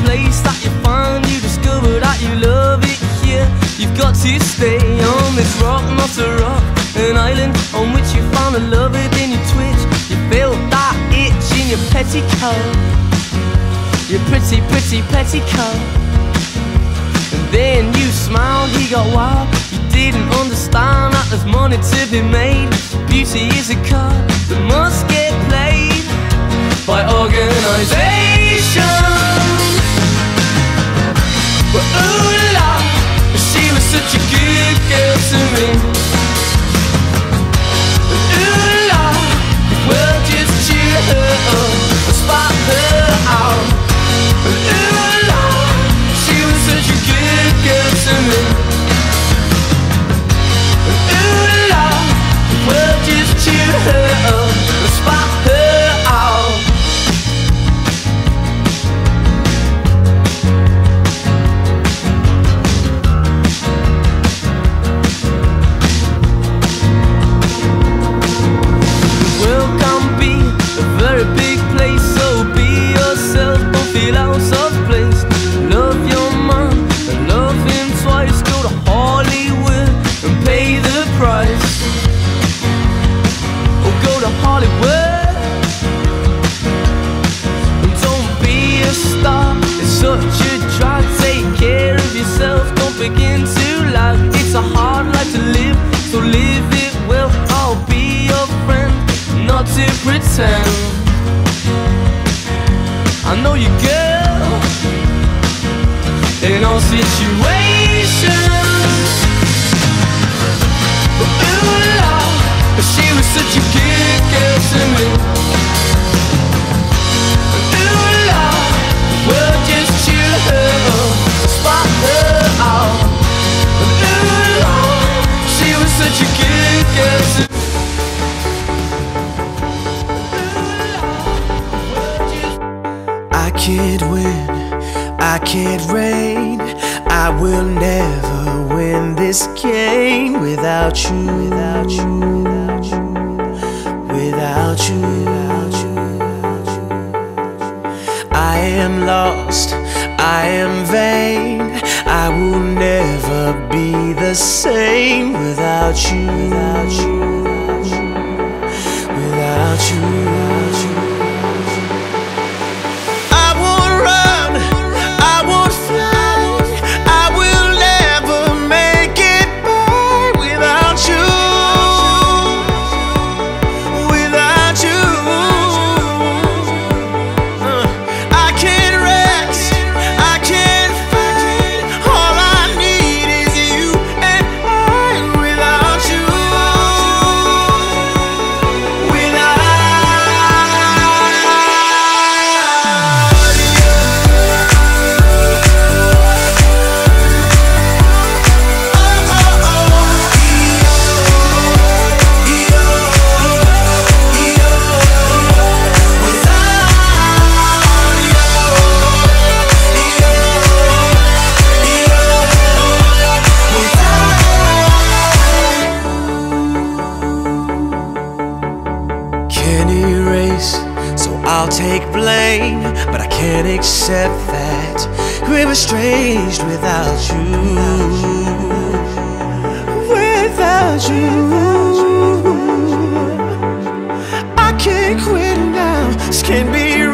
place that you find, you discover that you love it here. You've got to stay on this rock, not a rock, an island on which you found a lover, then you twitch. You feel that itch in your petticoat, your pretty, pretty petticoat. And then you smiled, he got wild. You didn't understand that there's money to be made. Beauty is a card that must get played by organisation. But ooh la, she was such a good girl to me. But ooh la, well just cheer her up, spot her out. But ooh la, she was such a good girl to me. But ooh la, well just cheer her up, spot her out. Very big place, so be yourself, don't feel out of place. Love your man and love him twice. Go to Hollywood and pay the price. Or go to Hollywood and don't be a star. It's such a drag, take care of yourself, don't begin to lag. It's a hard life to live, so live it well. I'll be your friend, not to pretend. I know you, girl, in all situations. But ooh la, she was such a good girl to me. But ooh la, well just cheer her up, spot her out. But ooh la, she was such a good girl to me. I can't win, I can't reign, I will never win this game without you, without you, without you, without you, without you. I am lost, I am vain, I will never be the same without you, without you, without you, without you. I'll take blame, but I can't accept that we're estranged without you, without you. I can't quit now, this can't be